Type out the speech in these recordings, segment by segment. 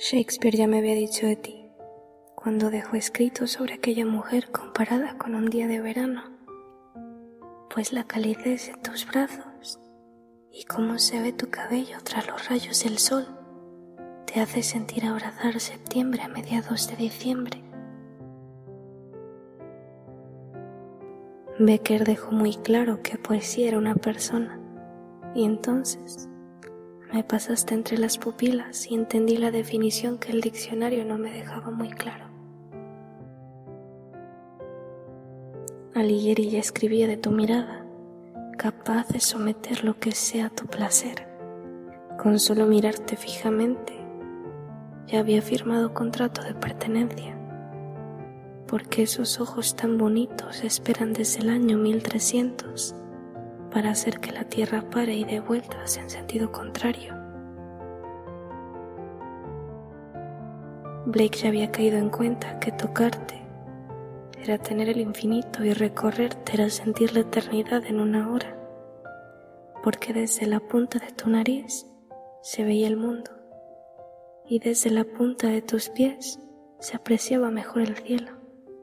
Shakespeare ya me había dicho de ti, cuando dejó escrito sobre aquella mujer comparada con un día de verano, pues la calidez de tus brazos y cómo se ve tu cabello tras los rayos del sol te hace sentir abrazar septiembre a mediados de diciembre. Becker dejó muy claro que poesía era una persona, y entonces me pasaste entre las pupilas y entendí la definición que el diccionario no me dejaba muy claro. Alighieri ya escribía de tu mirada, capaz de someter lo que sea a tu placer. Con solo mirarte fijamente, ya había firmado contrato de pertenencia, porque esos ojos tan bonitos esperan desde el año 1300 para hacer que la tierra pare y dé vueltas en sentido contrario. Blake ya había caído en cuenta que tocarte era tener el infinito y recorrerte era sentir la eternidad en una hora, porque desde la punta de tu nariz se veía el mundo y desde la punta de tus pies se apreciaba mejor el cielo.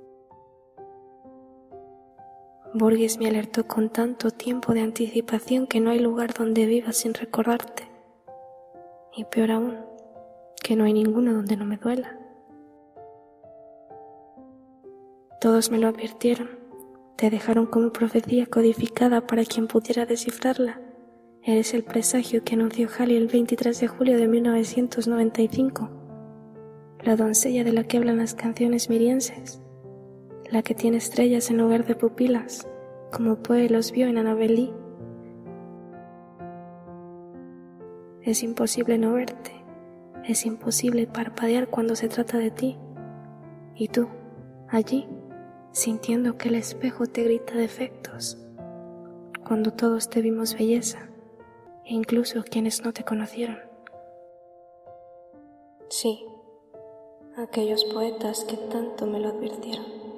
Borges me alertó con tanto tiempo de anticipación que no hay lugar donde viva sin recordarte, y peor aún, que no hay ninguno donde no me duela. Todos me lo advirtieron, te dejaron como profecía codificada para quien pudiera descifrarla. Eres el presagio que anunció Halley el 23 de julio de 1995, la doncella de la que hablan las canciones mirienses, la que tiene estrellas en lugar de pupilas, como Poe los vio en Annabel Lee. Es imposible no verte, es imposible parpadear cuando se trata de ti, y tú, allí, sintiendo que el espejo te grita defectos, cuando todos te vimos belleza, e incluso quienes no te conocieron. Sí, aquellos poetas que tanto me lo advirtieron.